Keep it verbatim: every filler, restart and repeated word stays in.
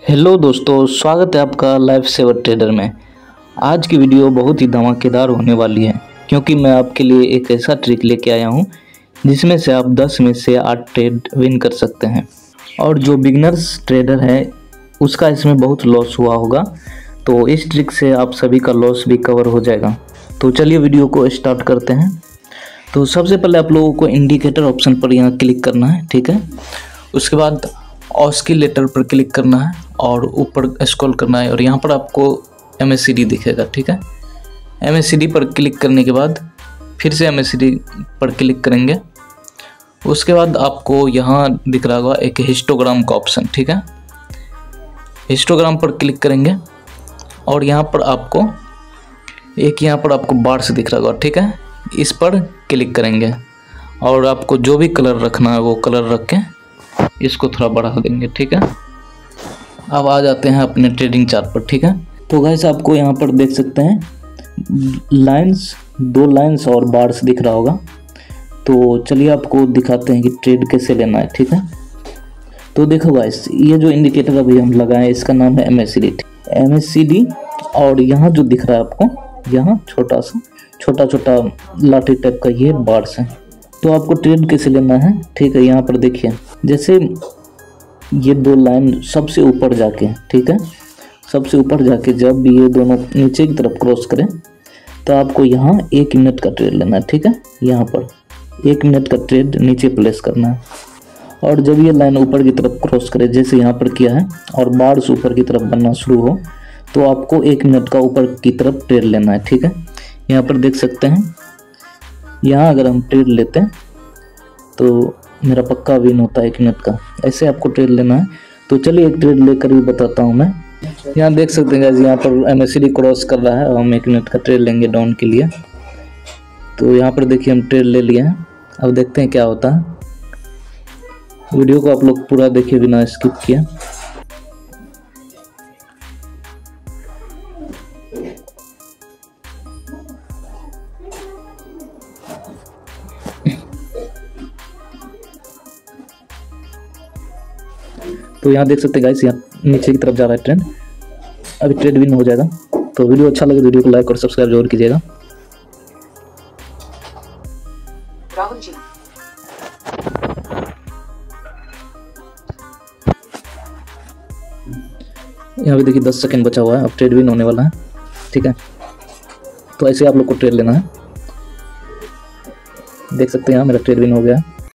Hello दोस्तों, स्वागत है आपका लाइफ सेवर ट्रेडर में। आज की वीडियो बहुत ही धमाकेदार होने वाली है क्योंकि मैं आपके लिए एक ऐसा ट्रिक लेके आया हूं जिसमें से आप दस में से आठ ट्रेड विन कर सकते हैं। और जो बिगनर्स ट्रेडर है उसका इसमें बहुत लॉस हुआ होगा, तो इस ट्रिक से आप सभी का लॉस भी कवर हो जाएगा। तो चलिए वीडियो को स्टार्ट करते हैं। तो सबसे पहले आप लोगों को इंडिकेटर ऑप्शन पर यहाँ क्लिक करना है, ठीक है। उसके बाद ऑस्किलेटर पर क्लिक करना है और ऊपर स्क्रॉल करना है और यहाँ पर आपको एम ए सी डी दिखेगा, ठीक है। एम ए सी डी पर क्लिक करने के बाद फिर से एम ए सी डी पर क्लिक करेंगे। उसके बाद आपको यहाँ दिख रहा होगा एक हिस्टोग्राम का ऑप्शन, ठीक है। हिस्टोग्राम पर क्लिक करेंगे और यहाँ पर आपको एक यहाँ पर आपको बार्स दिख रहा होगा, ठीक है। इस पर क्लिक करेंगे और आपको जो भी कलर रखना है वो कलर रख के इसको थोड़ा बढ़ा देंगे, ठीक है। अब आ जाते हैं अपने ट्रेडिंग चार्ट पर, ठीक है। तो गाइस आपको यहाँ पर देख सकते हैं लाइंस, दो लाइंस और बार्स दिख रहा होगा। तो चलिए आपको दिखाते हैं कि ट्रेड कैसे लेना है, ठीक है। तो देखो गाइस, ये जो इंडिकेटर अभी हम लगाए इसका नाम है M A C D M A C D और यहाँ जो दिख रहा है आपको, यहाँ छोटा सा छोटा छोटा लाठी टाइप का ये बार्स है। तो आपको ट्रेड कैसे लेना है, ठीक है। यहाँ पर देखिए, जैसे ये दो लाइन सबसे ऊपर जाके, ठीक है, सबसे ऊपर जाके जब ये दोनों नीचे की तरफ क्रॉस करें तो आपको यहाँ एक मिनट का ट्रेड लेना है, ठीक है। यहाँ पर एक मिनट का ट्रेड नीचे प्लेस करना है और जब ये लाइन ऊपर की तरफ क्रॉस करे जैसे यहाँ पर किया है और बार्स ऊपर की तरफ बनना शुरू हो तो आपको एक मिनट का ऊपर की तरफ ट्रेड लेना है, ठीक है। यहाँ पर देख सकते हैं, यहाँ अगर हम ट्रेड लेते हैं तो मेरा पक्का विन होता है एक मिनट का। ऐसे आपको ट्रेड लेना है। तो चलिए एक ट्रेड लेकर भी बताता हूँ मैं। यहाँ देख सकते हैं गाइस, यहाँ पर M A C D cross कर रहा है और हम एक मिनट का ट्रेड लेंगे डाउन के लिए। तो यहाँ पर देखिए हम ट्रेड ले लिए हैं। अब देखते हैं क्या होता है। वीडियो को आप लोग पूरा देखिए बिना स्किप किए। तो यहाँ देख सकते हैं गाइस, यहाँ नीचे की तरफ जा रहा है ट्रेंड। अभी ट्रेड विन हो जाएगा। तो वीडियो अच्छा लगे वीडियो को लाइक और सब्सक्राइब जरूर कीजिएगा। राहुल जी यहाँ पे देखिए दस सेकंड बचा हुआ है, अब ट्रेड विन होने वाला है, ठीक है। तो ऐसे आप लोग को ट्रेड लेना है। देख सकते हैं यहाँ मेरा ट्रेड विन हो गया है।